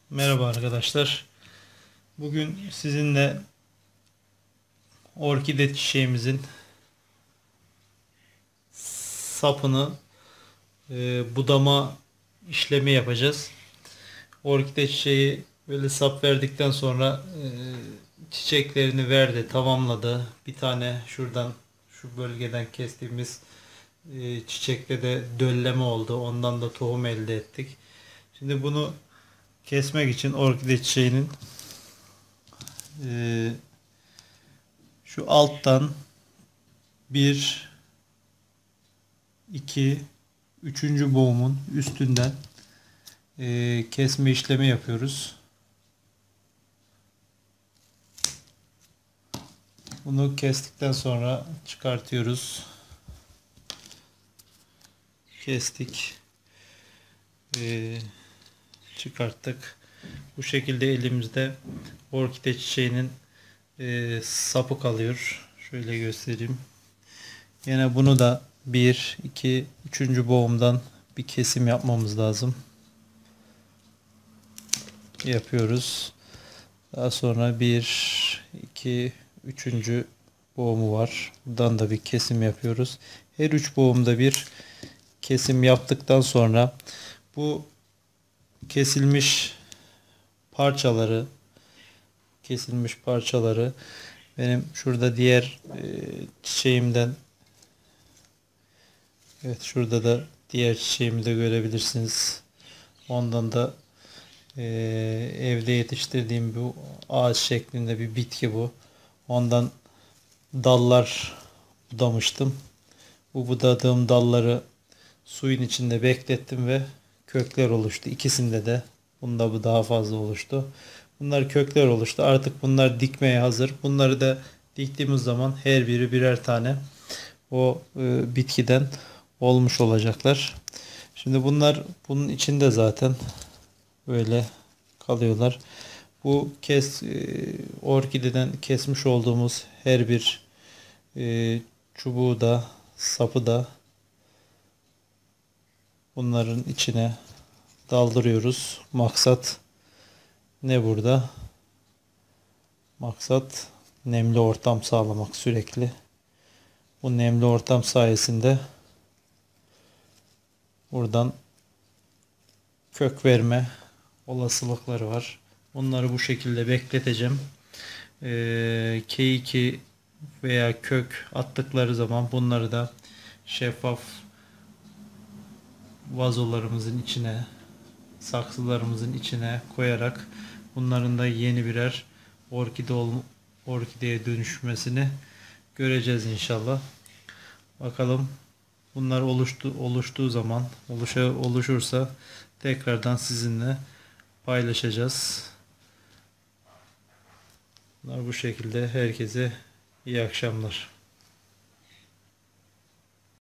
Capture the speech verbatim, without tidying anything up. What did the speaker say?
Merhaba arkadaşlar. Bugün sizinle orkide çiçeğimizin sapını e, budama işlemi yapacağız. Orkide çiçeği böyle sap verdikten sonra e, çiçeklerini verdi, tamamladı. Bir tane şuradan şu bölgeden kestiğimiz e, çiçekte de dölleme oldu. Ondan da tohum elde ettik. Şimdi bunu kesmek için orkide çiçeğinin e, şu alttan bir, iki, üçüncü boğumun üstünden e, kesme işlemi yapıyoruz. Bunu kestikten sonra çıkartıyoruz. Kestik. E, çıkarttık. Bu şekilde elimizde orkide çiçeğinin e, sapı kalıyor. Şöyle göstereyim. Yine bunu da bir, iki, üçüncü boğumdan bir kesim yapmamız lazım. Yapıyoruz. Daha sonra bir, iki, üçüncü boğumu var. Buradan da bir kesim yapıyoruz. Her üç boğumda bir kesim yaptıktan sonra bu kesilmiş parçaları kesilmiş parçaları benim şurada diğer e, çiçeğimden, evet, şurada da diğer çiçeğimi de görebilirsiniz. Ondan da e, evde yetiştirdiğim bu ağaç şeklinde bir bitki bu. Ondan dallar budamıştım. Bu budadığım dalları suyun içinde beklettim ve kökler oluştu. İkisinde de, bunda bu daha fazla oluştu. Bunlar kökler oluştu. Artık bunlar dikmeye hazır. Bunları da diktiğimiz zaman her biri birer tane o e, bitkiden olmuş olacaklar. Şimdi bunlar bunun içinde zaten böyle kalıyorlar. Bu kes e, orkideden kesmiş olduğumuz her bir e, çubuğu da sapı da bunların içine daldırıyoruz. Maksat ne burada? Maksat nemli ortam sağlamak sürekli. Bu nemli ortam sayesinde buradan kök verme olasılıkları var. Onları bu şekilde bekleteceğim. Ee, K iki veya kök attıkları zaman bunları da şeffaf vazolarımızın içine, saksılarımızın içine koyarak bunların da yeni birer orkide ol, orkideye dönüşmesini göreceğiz inşallah. Bakalım, bunlar oluştu oluştuğu zaman, oluşa, oluşursa tekrardan sizinle paylaşacağız. Bunlar bu şekilde. Herkese iyi akşamlar.